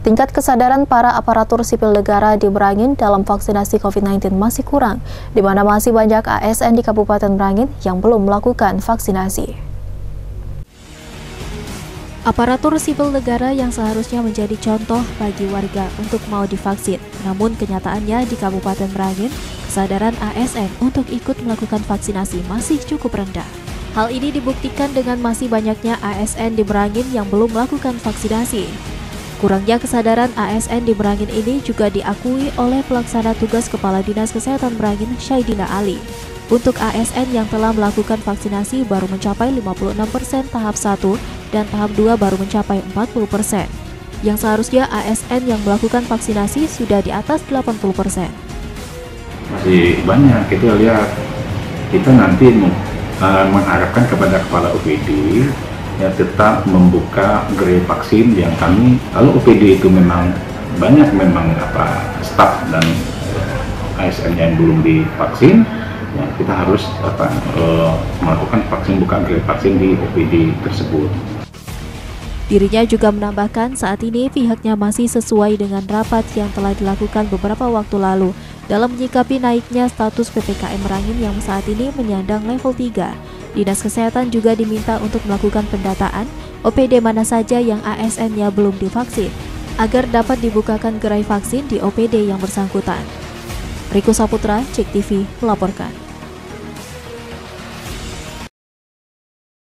Tingkat kesadaran para aparatur sipil negara di Merangin dalam vaksinasi COVID-19 masih kurang, di mana masih banyak ASN di Kabupaten Merangin yang belum melakukan vaksinasi. Aparatur sipil negara yang seharusnya menjadi contoh bagi warga untuk mau divaksin, namun kenyataannya di Kabupaten Merangin, kesadaran ASN untuk ikut melakukan vaksinasi masih cukup rendah. Hal ini dibuktikan dengan masih banyaknya ASN di Merangin yang belum melakukan vaksinasi. Kurangnya kesadaran ASN di Merangin ini juga diakui oleh pelaksana tugas Kepala Dinas Kesehatan Merangin, Syaidina Ali. Untuk ASN yang telah melakukan vaksinasi baru mencapai 56% tahap 1 dan tahap 2 baru mencapai 40%. Yang seharusnya ASN yang melakukan vaksinasi sudah di atas 80%. Masih banyak, kita lihat. Kita nanti mengharapkan kepada Kepala OPD ya tetap membuka gerai vaksin yang kami, kalau OPD itu memang banyak staf dan ASN yang belum divaksin, ya kita harus melakukan buka gerai vaksin di OPD tersebut. Dirinya juga menambahkan saat ini pihaknya masih sesuai dengan rapat yang telah dilakukan beberapa waktu lalu dalam menyikapi naiknya status PPKM Merangin yang saat ini menyandang level 3. Dinas Kesehatan juga diminta untuk melakukan pendataan OPD mana saja yang ASN-nya belum divaksin, agar dapat dibukakan gerai vaksin di OPD yang bersangkutan. Riko Saputra, Cek TV, melaporkan.